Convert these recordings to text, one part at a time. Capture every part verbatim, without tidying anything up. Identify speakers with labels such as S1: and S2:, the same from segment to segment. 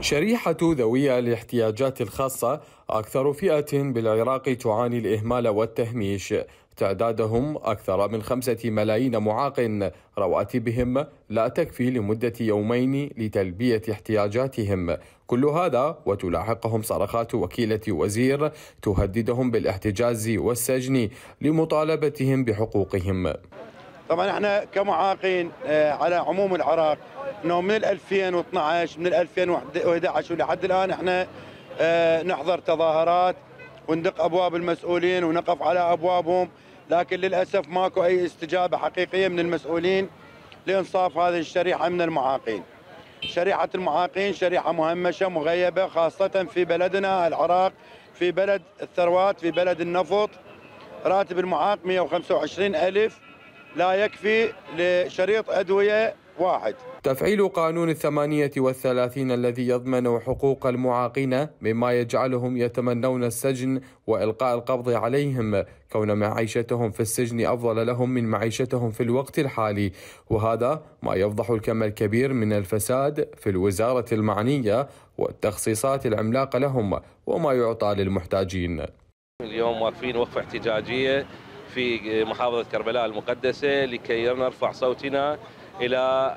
S1: شريحة ذوي الاحتياجات الخاصة أكثر فئة بالعراق تعاني الإهمال والتهميش. تعدادهم أكثر من خمسة ملايين معاق، رواتبهم لا تكفي لمدة يومين لتلبية احتياجاتهم. كل هذا وتلاحقهم صرخات وكيلة وزير تهددهم بالاحتجاز والسجن لمطالبتهم بحقوقهم.
S2: طبعا احنا كمعاقين على عموم العراق انه من ألفين واثني عشر من ألفين وأحد عشر ولحد الان احنا نحضر تظاهرات وندق ابواب المسؤولين ونقف على ابوابهم، لكن للاسف ماكو اي استجابه حقيقيه من المسؤولين لانصاف هذه الشريحه من المعاقين. شريحه المعاقين شريحه مهمشه مغيبه، خاصه في بلدنا العراق، في بلد الثروات، في بلد النفط. راتب المعاق مئة وخمسة وعشرين ألف لا يكفي لشريط أدوية واحد.
S1: تفعيل قانون الثمانية والثلاثين الذي يضمن حقوق المعاقين مما يجعلهم يتمنون السجن وإلقاء القبض عليهم، كون معيشتهم في السجن أفضل لهم من معيشتهم في الوقت الحالي، وهذا ما يفضح الكم الكبير من الفساد في الوزارة المعنية والتخصيصات العملاقة لهم وما يعطى للمحتاجين.
S3: اليوم واقفين وقفة احتجاجية في محافظة كربلاء المقدسة لكي نرفع صوتنا إلى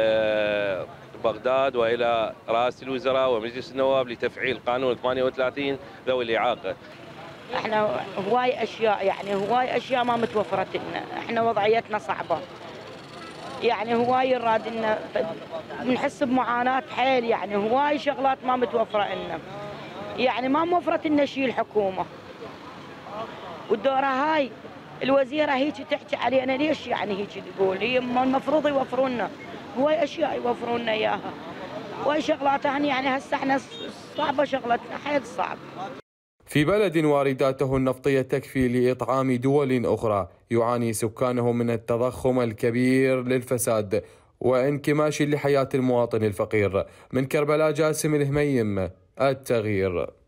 S3: بغداد وإلى رئاسة الوزراء ومجلس النواب لتفعيل قانون ثمانية وثلاثين ذوي الإعاقة.
S4: احنا هواي أشياء يعني هواي أشياء ما متوفرت لنا، احنا وضعيتنا صعبة. يعني هواي نراد لنا بنحس بمعاناة حيل، يعني هواي شغلات ما متوفرة لنا. يعني ما موفرت لنا شيء الحكومة. والدورة هاي الوزيرة هيك تحكي علينا، ليش يعني هيك تقول؟ هي المفروض يوفرون لنا هواي اشياء، يوفرون لنا اياها. وهي شغلات يعني هسه احنا صعبة شغلتنا حيل صعب.
S1: في بلد وارداته النفطية تكفي لإطعام دول أخرى يعاني سكانه من التضخم الكبير للفساد وانكماش لحياة المواطن الفقير. من كربلاء جاسم الهميم، التغيير.